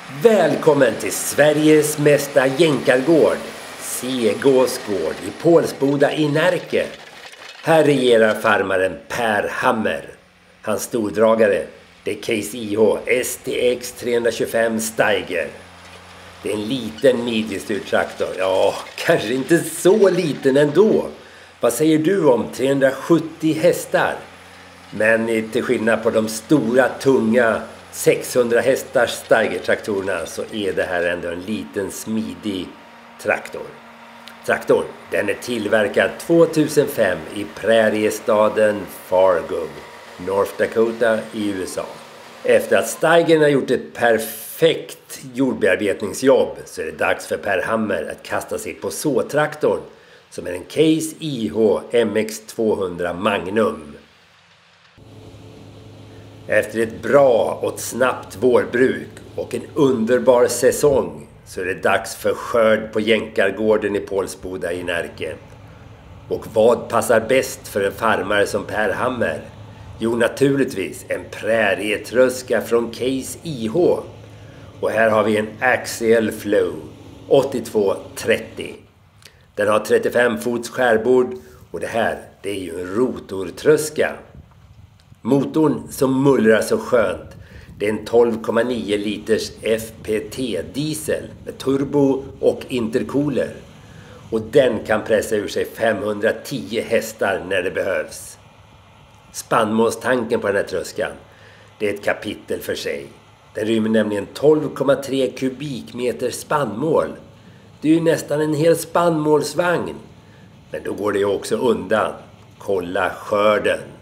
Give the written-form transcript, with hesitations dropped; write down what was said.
Välkommen till Sveriges mesta jänkargård, Segås gård i Pålsboda i Närke. Här regerar farmaren Per Hammer. Hans stordragare, det är Case IH STX 325 Steiger. Det är en liten midjestyrd traktor. Ja, kanske inte så liten ändå. Vad säger du om 370 hästar? Men till skillnad på de stora, tunga 600 hästars Steiger-traktorerna så är det här ändå en liten smidig traktor. Den är tillverkad 2005 i präriestaden Fargo, North Dakota i USA. Efter att Steigern har gjort ett perfekt jordbearbetningsjobb så är det dags för Per Hammer att kasta sig på såtraktorn som är en Case IH MX200 Magnum. Efter ett bra och snabbt vårbruk och en underbar säsong så är det dags för skörd på jänkargården i Pålsboda i Närke. Och vad passar bäst för en farmare som Per Hammer? Jo, naturligtvis en prärietröska från Case IH. Och här har vi en Axial Flow 8230. Den har 35 fots skärbord och det här är ju en rotortröska. Motorn som mullrar så skönt, det är en 12,9 liters FPT diesel med turbo och intercooler. Och den kan pressa ur sig 510 hästar när det behövs. Spannmålstanken på den här tröskan, det är ett kapitel för sig. Den rymmer nämligen 12,3 kubikmeter spannmål. Det är ju nästan en hel spannmålsvagn. Men då går det ju också undan. Kolla skörden.